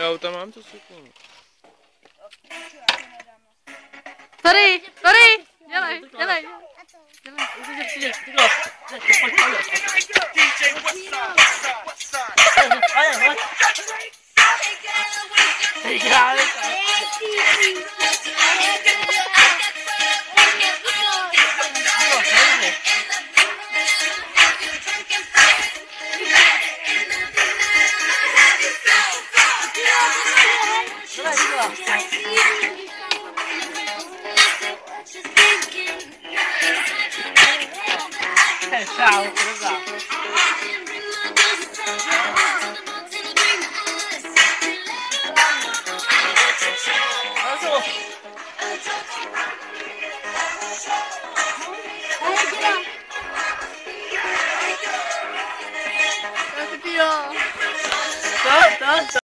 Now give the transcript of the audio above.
auta mám, co si koupím. Tady, dělej. Přijde. Ciao, cosa? Ciao, ciao.